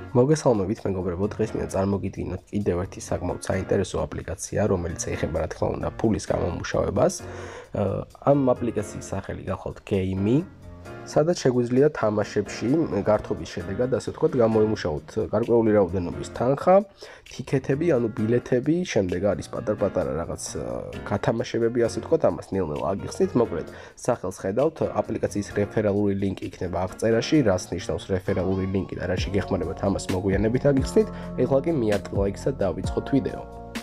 მოგესალმებით მეგობრებო, დღეს მინდა წარმოგიდგინოთ კიდევ ერთი საკმაოდ საინტერესო აპლიკაცია, რომელიც ეხება რა თქმა უნდა ფულის გამომუშავებას. ამ აპლიკაციის სახელი გახლავთ Game, სადაც შეგვიძლია თამაშებში გართობის შედეგად, ასე ვთქვათ, გამოიმუშაოთ გარკვეული რაოდენობის თანხა, ტიკეტები, ანუ ბილეთები, შემდეგ არის პატარ-პატარა რაღაც გათამაშებები, ასე ვთქვათ, ამას ნელ-ნელა აგიხსნით. მოკლედ, სახელს ხედავთ, აპლიკაციის რეფერალური ლინკი იქნება აღწერაში, რას ნიშნავს რეფერალური ლინკი და რა შეგეხმარებათ ამას მოგვიანებით აგიხსნით. ეხლა კი მიარტყ ლაიქს და დავიწყოთ ვიდეო.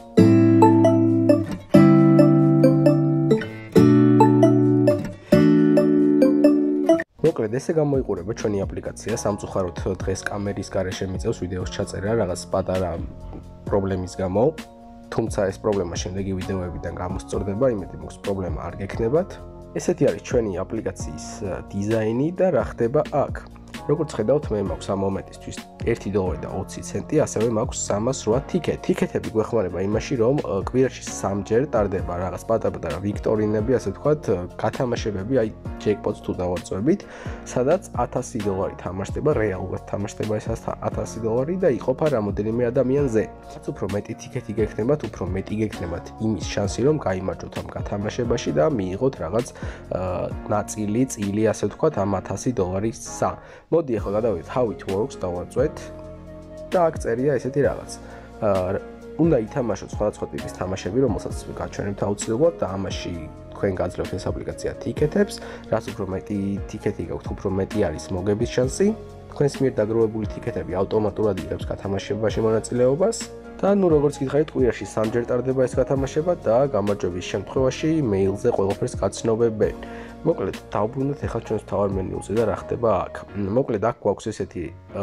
მოკლედ, ესე გამოიყურება ჩვენი აპლიკაცია, სამწუხაროდ დღეს კამერის გარეშე მიწევს ვიდეოს ჩაწერა რაღაც პატარა პრობლემის გამო. თუმცა ეს პრობლემა შემდეგი ვიდეოებიდან გამოსწორდება, იმედი მაქვს პრობლემა არ გექნებათ. ესეთი არის ჩვენი აპლიკაციის დიზაინი და რა ხდება აქ. როგორც ხედავთ, მე მაქვს ამ მომენტისთვის $1.20, ასევე მაქვს 308 ტიკეტი. ტიკეტები გვეხმარება იმაში, რომ კვირაში 3 ჯერ ტარდება რაღაც პატარ-პატარა ვიქტორინები, ასე ვთქვათ, გათამაშებები, აი ჯეკპოტს თუ დავარწევებით, სადაც $1000 თამაშდება, რეალურად თამაშდება ეს $1000 და იყოფა რამოდენიმე ადამიანზე. რაც უფრო მეტი ტიკეტი გექნებათ, უფრო მეტი გექნებათ იმის შანსი, რომ გაიმარჯვოთ ამ გათამაშებაში და მიიღოთ რაღაც ნაწილი, წილი, ასე ვთქვათ, ამ $1000-სა. მოდი ახლა გადავიდეთ how it works დავარწვეთ და აქ წერია ესეთი რაღაც. უნდა ითამაშოთ სხვადასხვა ტიპის თამაშები, რომელსაც გაჩვენებთ აუცილებლად და ამაში თქვენ გაძლევთ ეს აპლიკაცია ტიკეტებს, რაც უფრო მეტი ტიკეტი გაქვთ, უფრო მეტი არის მოგების შანსი. თქვენს მიერ დაგროვებული ტიკეტები ავტომატურად იღებს გათამაშებაში მონაწილეობას და ნუ როგორც გითხარით, კვირაში 3 ჯერ ტარდება ეს გათამაშება და გამარჯვების შემთხვევაში მეილზე ყველაფერს გაცნობებენ. მოკლედ, დავბრუნდეთ ახლა ჩვენს თავარ მენიუზე და რა ხდება აქ. მოკლედ, აქ გვაქვს ესეთი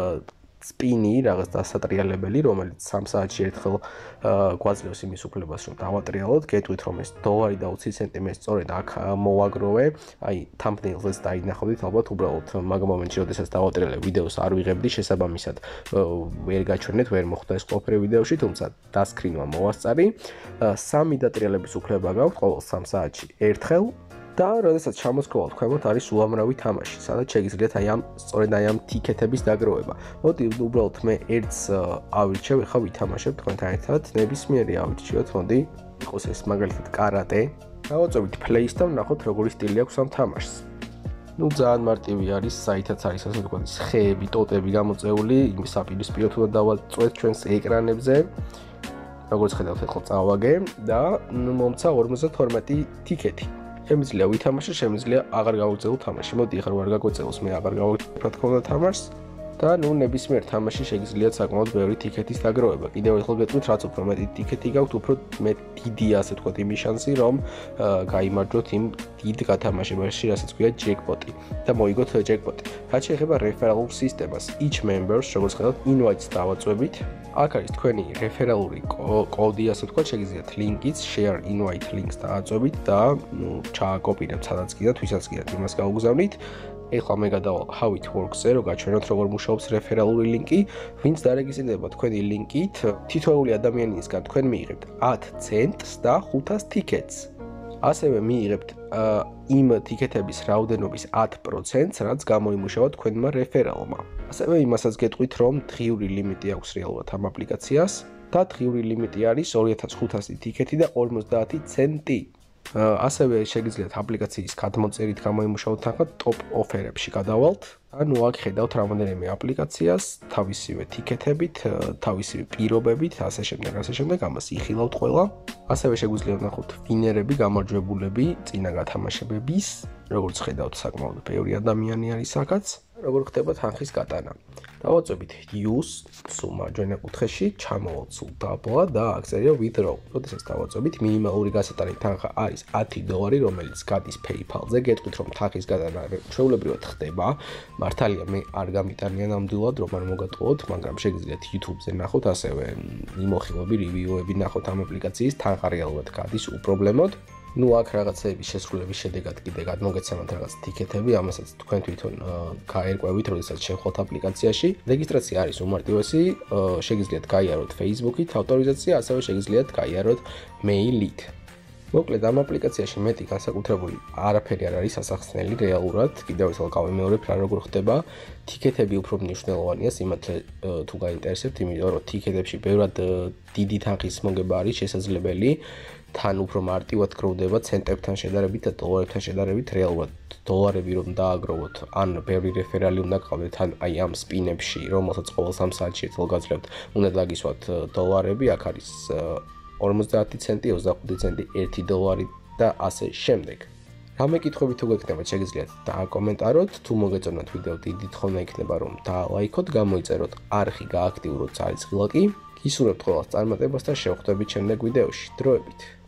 სპინი, რაღაც დასატრიალებელი, რომელიც 3 საათში ერთხელ გვაძლევს იმის უფლებას, რომ დავატრიალოთ. გეტყვით, რომ ეს $1.20 მე სწორედ აქ მოვაგროვე. აი, thumbnail-ს დაინახავთ, ალბათ უბრალოდ მაგ მომენტში, როდესაც დავატრიალე ვიდეოს არ ვიღებდი, შესაბამისად ვერ გაჩვენეთ, ვერ მოხდა ეს ყველაფერი ვიდეოში, თუმცა დასკრინვა მოვასწარი. 3 დატრიალების უფლება გაქვთ ყოველ 3 საათში ერთხელ. და როდესაც ჩამოსკოლავთ ქვემოთ არის უამრავი თამაში, სადაც შეგიძლიათ სწორედ ამ ტიკეტების დაგროვება. მოდი უბრალოდ მე ერთს ავირჩევ, ახლა ვითამაშებ თქვენთან ერთად, ნებისმიერი ავირჩიოთ, მოდი იყოს ეს მაგალითად კარატე. დავაწვევით play-ს და ვნახოთ როგორი სტილი აქვს ამ თამაშს. ნუ ძალიან მარტივი არის, საითაც არის ასე ვთქვათ, ხეები, ტოტები გამოწეული, იმის საპირისპიროდ უნდა დავაწვეთ ჩვენს ეკრანებზე. როგორც ხედავთ, ახლა წავაგე და მომცა 52 ტიკეტი. შემიძლია ვითამაშო, შემიძლია აღარ გავუწევო თამაში. მოდი ახლა ვარ გაგვეწევოს, მე აღარ გავუწევ რა თქმა უნდა თამაშს. და ნუ ნებისმიერ თამაში შეგიძლიათ საკმაოდ ბევრი ტიკეტის დაგროვება. კიდევ ერთხელ გეტყვით, რაც უფრო მეტი ტიკეტი გაქვთ, უფრო დიდია, ასე ვთქვათ, იმის შანსი, რომ გაიმარჯვოთ იმ დიდ გათამაშებაში, რასაც ქვია ჯეკპოტი და მოიგოთ ჯეკპოტი. რაც შეეხება რეფერალურ სისტემას, each members, როგორც ხედავთ, invites დავაწვევით. აქ არის თქვენი რეფერალური კოდი, ასე ვთქვათ, შეგიძლიათ ლინკიც, share invite links დააწვევით და ჩააკოპირებთ სადაც გინდათ, ვისაც გინდათ იმას გაუგზავნით. ეხლა მე გადავალ how it works-ზე, რომ გაჩვენოთ როგორ მუშაობს რეფერალური ლინკი. ვინც დარეგისტრირდება თქვენი ლინკით, თითოეული ადამიანისგან თქვენ მიიღებთ 10 ცენტს და 500 ტიკეტს. ასევე მიიღებთ იმ ტიკეტების რაოდენობის 10%-ს, რაც გამოიმუშავა თქვენმა რეფერალმა. ასევე იმასაც გეტყვით, რომ დღიური ლიმიტი აქვს რეალურად ამ აპლიკაციას და დღიური ლიმიტი არის 2500 ტიკეტი და 50 ცენტი. ასევე შეგიძლიათ აპლიკაციის გადმოწერით გამოიმუშაოთ თანხა ტოპ ოფერებში გადავალთ. ანუ აქ ხედავთ რამოდენიმე აპლიკაციას, თავისივე ტიკეტებით, თავისივე პირობებით, ასე შემდეგ, ამას იხილავთ ყველა. ასევე შეგვიძლია ვნახოთ ვინერები, გამარჯვებულები წინა გათამაშებების, როგორც ხედავთ, საკმაოდ ბევრი ადამიანი არის აქაც. როგორ ხდება თანხის გატანა. დავაწვევით use სუმა მარჯვენა კუთხეში, ჩამოვალთ სულ დაბლა და აქ წერია withdraw. როდესაც დავაწვევით, მინიმალური გასატანი თანხა არის $10, რომელიც გადის PayPal-ზე. გეტყვით, რომ თანხის გატანა ჩვეულებრივად ხდება. მართალია მე არ გამიტანია ნამდვილად, რომ არ მოგატყუოთ, მაგრამ შეგიძლიათ YouTube-ზე ნახოთ, ასევე იმოხილვები, რივიუები ნახოთ ამ აპლიკაციის, თანხა რეალურად გადის უპრობლემოდ. ნუ აქ რაღაცების შესრულების შედეგად კიდე გადმოგეცემათ რაღაც ტიკეტები, ამასაც თქვენ თვითონ გაერკვევით, როდესაც შევხვდეთ აპლიკაციაში. რეგისტრაცია არის უმარტივესი, შეგიძლიათ გაიაროთ Facebook-ით ავტორიზაცია, ასევე შეგიძლიათ გაიაროთ მეილით. მოკლედ ამ აპლიკაციაში მეტი განსაკუთრებული არაფერი არ არის ასახსნელი რეალურად. კიდევ ერთხელ გავიმეორებ რა როგორ ხდება. თიკეტები უფრო მნიშვნელოვანია სიმართლე თუ გაინტერესებთ, იმიტომ რომ თიკეტებში ბევრად დიდი თანხის მოგება არის შესაძლებელი. თან უფრო მარტივად გროვდება ცენტებთან შედარებით და დოლარებთან შედარებით. რეალურად დოლარები რომ დააგროვოთ, ან ბევრი რეფერალი უნდა გყავდეთ, ან აი ამ სპინებში, რომელსაც ყოველ 3 საათში ერთხელ გაძლევთ, უნდა დაგისვათ დოლარები. აქ არის 50 ცენტი, 25 ცენტი, 1 დოლარი და ასე შემდეგ. რამე კითხვები თუ გექნებათ, შეგიძლიათ დააკომენტაროთ. თუ მოგეწონათ ვიდეო, დიდი თხოვნა იქნება რომ დაალაიქოთ, გამოიწეროთ არხი, გააქტიუროთ ძალისხილაკი. გისურვებთ ყველას წარმატებას და შევხვდებით შემდეგ ვიდეოში. დროებით.